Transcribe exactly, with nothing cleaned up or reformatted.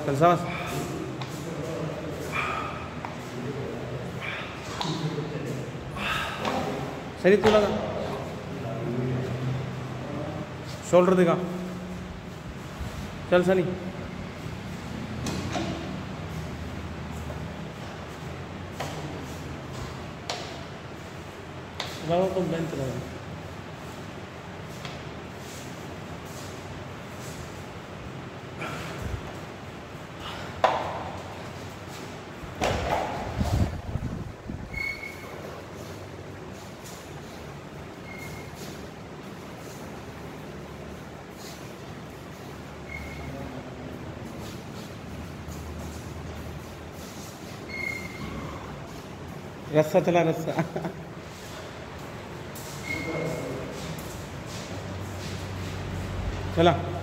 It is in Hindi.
चल सांस सही तू लगा शोल्डर दिखा चल सनी बाबा को बेंच लगा रस्सा चला रस्सा चला